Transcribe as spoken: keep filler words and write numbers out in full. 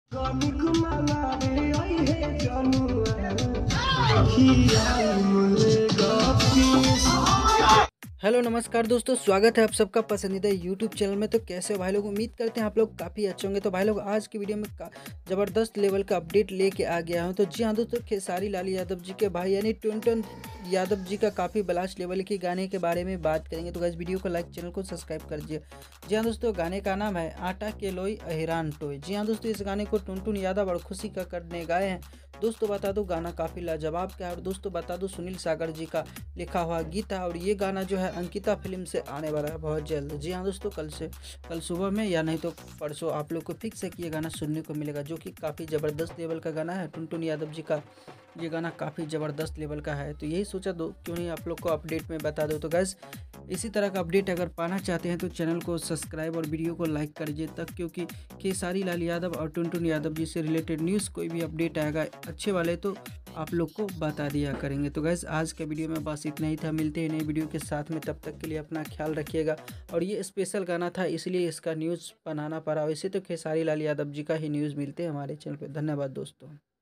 Hello नमस्कार दोस्तों, स्वागत है आप सबका पसंदीदा यूट्यूब चैनल में। तो कैसे हो भाई लोग? उम्मीद करते हैं आप लोग काफ़ी अच्छे होंगे। तो भाई लोग आज की वीडियो में ज़बरदस्त लेवल का अपडेट लेके आ गया हूं। तो जी हाँ दोस्तों, खेसारी लाल यादव जी के भाई यानी टुनटुन यादव जी का काफ़ी ब्लास्ट लेवल के गाने के बारे में बात करेंगे। तो गाइस वीडियो को लाइक, चैनल को सब्सक्राइब कर दीजिए। जी हाँ दोस्तों, गाने का नाम है आटा के लोई अहिरान टोय। जी हाँ दोस्तों, इस गाने को टुनटुन यादव और खुशी कक्कड़ ने गाए हैं। दोस्तों बता दो गाना काफ़ी लाजवाब का है। और दोस्तों बता दो सुनील सागर जी का लिखा हुआ गीत है। और ये गाना जो है अंकिता फिल्म से आने वाला है बहुत जल्द। जी हाँ दोस्तों, कल से कल सुबह में या नहीं तो परसों आप लोग को फिक्स है कि ये गाना सुनने को मिलेगा, जो कि काफ़ी ज़बरदस्त लेवल का गाना है। टुनटुन यादव जी का ये गाना काफ़ी ज़बरदस्त लेवल का है। तो यही सोचा दो क्यों नहीं आप लोग को अपडेट में बता दो। तो गैस इसी तरह का अपडेट अगर पाना चाहते हैं तो चैनल को सब्सक्राइब और वीडियो को लाइक कर दीजिए तक, क्योंकि खेसारी लाल यादव और टुनटुन यादव जी से रिलेटेड न्यूज़ कोई भी अपडेट आएगा अच्छे वाले तो आप लोग को बता दिया करेंगे। तो गैस आज के वीडियो में बस इतना ही था। मिलते हैं नई वीडियो के साथ में, तब तक के लिए अपना ख्याल रखिएगा। और ये स्पेशल गाना था इसलिए इसका न्यूज़ बनाना पड़ा। वैसे तो खेसारी लाल यादव जी का ही न्यूज़ मिलते हैं हमारे चैनल पे। धन्यवाद दोस्तों।